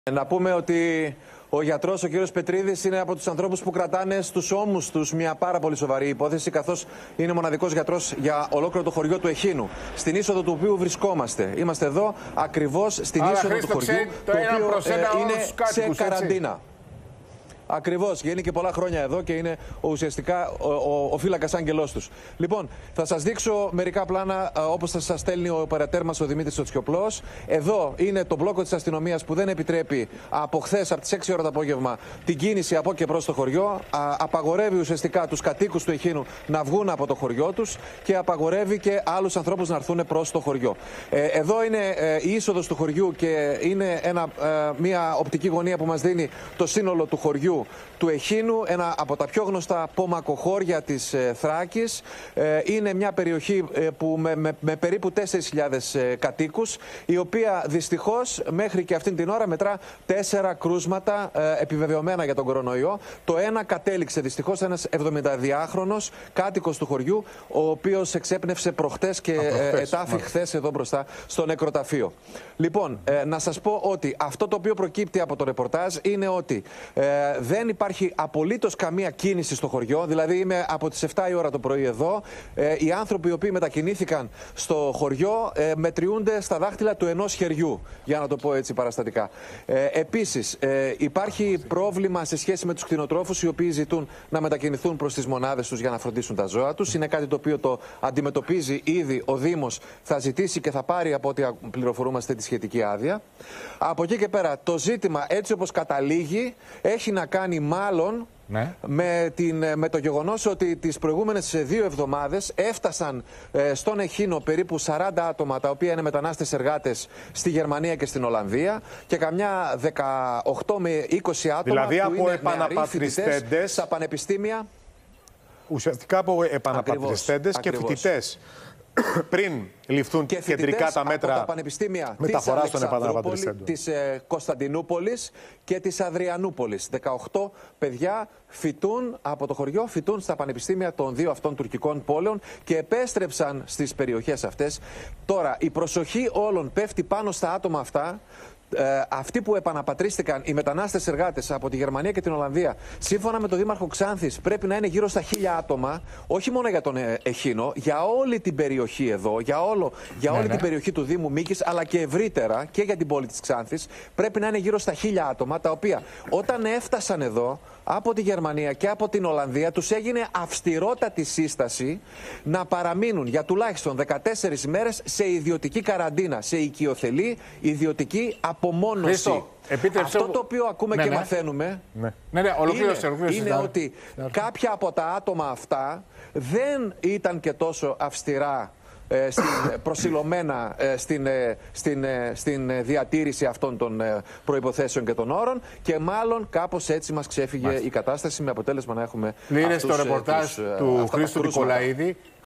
Να πούμε ότι ο γιατρός, ο κύριος Πετρίδης, είναι από τους ανθρώπους που κρατάνε στους ώμους τους μια πάρα πολύ σοβαρή υπόθεση, καθώς είναι μοναδικός γιατρός για ολόκληρο το χωριό του Εχίνου, στην είσοδο του οποίου βρισκόμαστε. Είμαστε εδώ ακριβώς στην είσοδο του χωριού, το οποίο είναι σε καραντίνα. Ακριβώς, γίνει και πολλά χρόνια εδώ και είναι ουσιαστικά ο φύλακας άγγελός τους. Λοιπόν, θα σας δείξω μερικά πλάνα όπως θα σας στέλνει ο οπερατέρ μας ο Δημήτρης Τσιοπλός. Εδώ είναι το μπλόκο της αστυνομίας που δεν επιτρέπει από χθες, από τις 6 ώρα το απόγευμα, την κίνηση από και προς το χωριό. Απαγορεύει ουσιαστικά τους κατοίκους του Εχίνου να βγουν από το χωριό τους και απαγορεύει και άλλους ανθρώπους να έρθουν προς το χωριό. Εδώ είναι η είσοδος του χωριού και είναι μια οπτική γωνία που μας δίνει το σύνολο του χωριού του Εχίνου, ένα από τα πιο γνωστά πομακοχώρια της Θράκης. Είναι μια περιοχή που με περίπου 4.000 κατοίκους, η οποία δυστυχώς μέχρι και αυτήν την ώρα μετρά 4 κρούσματα επιβεβαιωμένα για τον κορονοϊό. Το ένα κατέληξε δυστυχώς ένας 72χρονος κάτοικος του χωριού, ο οποίος εξέπνευσε προχτές και ετάφη χθες εδώ μπροστά στο νεκροταφείο. Λοιπόν, να σας πω ότι αυτό το οποίο προκύπτει από το ρεπορτάζ είναι ότι δεν υπάρχει απολύτως καμία κίνηση στο χωριό. Δηλαδή είμαι από τις 7 η ώρα το πρωί εδώ. Οι άνθρωποι οι οποίοι μετακινήθηκαν στο χωριό μετριούνται στα δάχτυλα του ενός χεριού, για να το πω έτσι παραστατικά. Επίσης υπάρχει πρόβλημα σε σχέση με τους κτηνοτρόφους, οι οποίοι ζητούν να μετακινηθούν προς τις μονάδες τους για να φροντίσουν τα ζώα τους. Είναι κάτι το οποίο το αντιμετωπίζει ήδη ο Δήμος. Θα ζητήσει και θα πάρει, από ό,τι πληροφορούμαστε, τη σχετική άδεια. Από εκεί και πέρα το ζήτημα, έτσι όπως καταλήγει, έχει να κάνει μάλλον με το γεγονός ότι τις προηγούμενες 2 εβδομάδες έφτασαν στον Εχίνο περίπου 40 άτομα, τα οποία είναι μετανάστες εργάτες στη Γερμανία και στην Ολλανδία, και καμιά 18 με 20 άτομα, δηλαδή που από επαναπατριστέντες στα πανεπιστήμια. Ουσιαστικά από επαναπατριστέντες και φοιτητές. Πριν ληφθούν και κεντρικά τα μέτρα από τα πανεπιστήμια μεταφοράς των επαναπατριστέντων, της Κωνσταντινούπολης και της Αδριανούπολης. 18 παιδιά φοιτούν από το χωριό, φοιτούν στα πανεπιστήμια των 2 αυτών τουρκικών πόλεων και επέστρεψαν στις περιοχές αυτές. Τώρα η προσοχή όλων πέφτει πάνω στα άτομα αυτά. Αυτοί που επαναπατρίστηκαν, οι μετανάστες εργάτες από τη Γερμανία και την Ολλανδία, σύμφωνα με τον Δήμαρχο Ξάνθης, πρέπει να είναι γύρω στα 1.000 άτομα, όχι μόνο για τον Εχίνο, για όλη την περιοχή εδώ, για όλη την περιοχή του Δήμου Μίκης, αλλά και ευρύτερα και για την πόλη της Ξάνθης. Πρέπει να είναι γύρω στα 1.000 άτομα, τα οποία όταν έφτασαν εδώ από τη Γερμανία και από την Ολλανδία, τους έγινε αυστηρότατη σύσταση να παραμείνουν για τουλάχιστον 14 ημέρες σε ιδιωτική καραντίνα, σε οικειοθελή ιδιωτική απομόνωση. Αυτό το οποίο ακούμε και μαθαίνουμε είναι ότι κάποια από τα άτομα αυτά δεν ήταν και τόσο αυστηρά προσιλωμένα στην διατήρηση αυτών των προϋποθέσεων και των όρων, και μάλλον κάπως έτσι μας ξέφυγε η κατάσταση, με αποτέλεσμα να έχουμε στο ρεπορτάζ του Χρήστου Νικολαίδη.